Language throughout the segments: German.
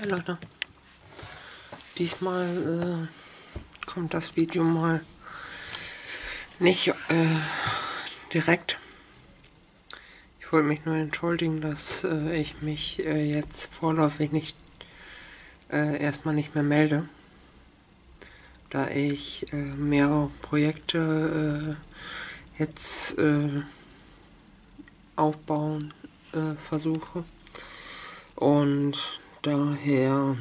Hi Leute, diesmal kommt das Video mal nicht direkt. Ich wollte mich nur entschuldigen, dass ich mich jetzt vorläufig nicht erstmal nicht mehr melde, da ich mehrere Projekte jetzt aufbauen versuche und daher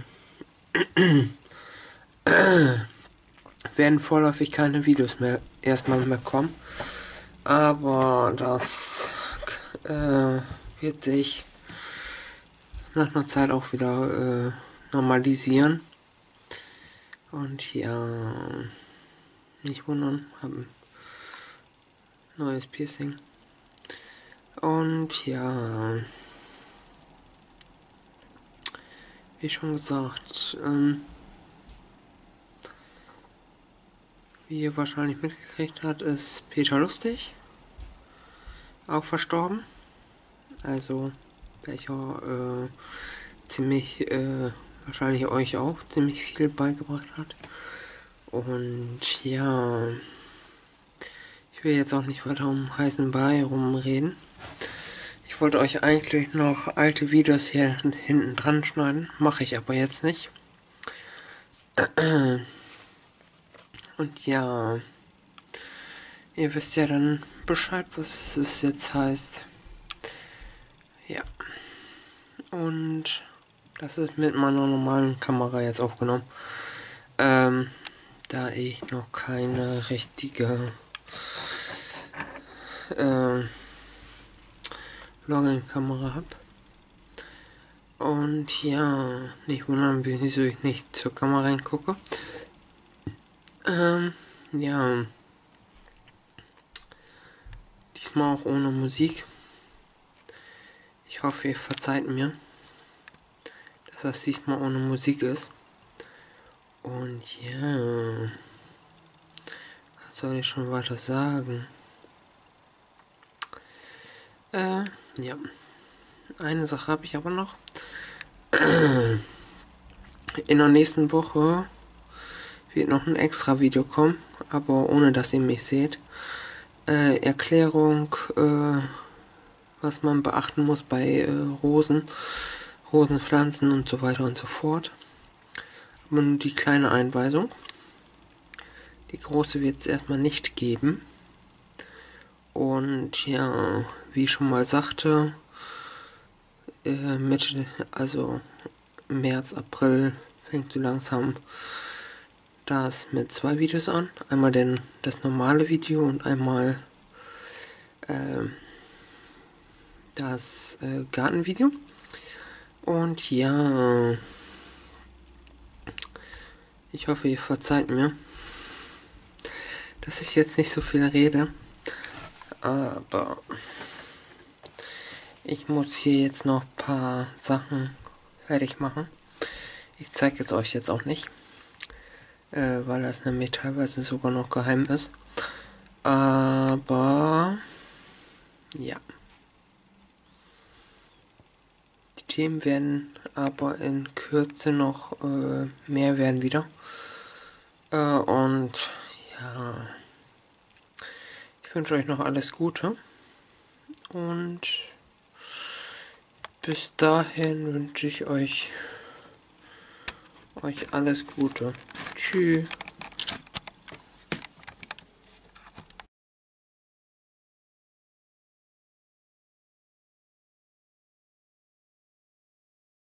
werden vorläufig keine Videos mehr erstmal mehr kommen, aber das wird sich nach einer Zeit auch wieder normalisieren. Und ja, nicht wundern, habe ein neues Piercing. Und ja, wie schon gesagt, wie ihr wahrscheinlich mitgekriegt habt, ist Peter Lustig auch verstorben. Also, welcher ziemlich, wahrscheinlich euch auch ziemlich viel beigebracht hat. Und ja, ich will jetzt auch nicht weiter um heißen Brei rumreden. Ich wollte euch eigentlich noch alte Videos hier hinten dran schneiden, mache ich aber jetzt nicht. Und ja, ihr wisst ja dann Bescheid, was es jetzt heißt. Ja. Und das ist mit meiner normalen Kamera jetzt aufgenommen. Da ich noch keine richtige Login-Kamera habe. Und ja, nicht wundern, wieso ich nicht zur Kamera reingucke. Ja. Diesmal auch ohne Musik. Ich hoffe, ihr verzeiht mir, dass das diesmal ohne Musik ist. Und ja, was soll ich schon weiter sagen? Ja. Eine Sache habe ich aber noch. In der nächsten Woche wird noch ein extra Video kommen, aber ohne dass ihr mich seht. Erklärung, was man beachten muss bei Rosenpflanzen und so weiter und so fort. Und die kleine Einweisung. Die große wird es erstmal nicht geben. Und ja, wie ich schon mal sagte, Mitte, also März, April fängt so langsam das mit 2 Videos an. Einmal das normale Video und einmal das Gartenvideo. Und ja, ich hoffe, ihr verzeiht mir, dass ich jetzt nicht so viel rede. Aber ich muss hier jetzt noch ein paar Sachen fertig machen. Ich zeige es euch jetzt auch nicht, weil das nämlich teilweise sogar noch geheim ist. Aber ja. Die Themen werden aber in Kürze noch mehr werden wieder. Und ja. Ich wünsche euch noch alles Gute. Und bis dahin wünsche ich euch alles Gute. Tschüss.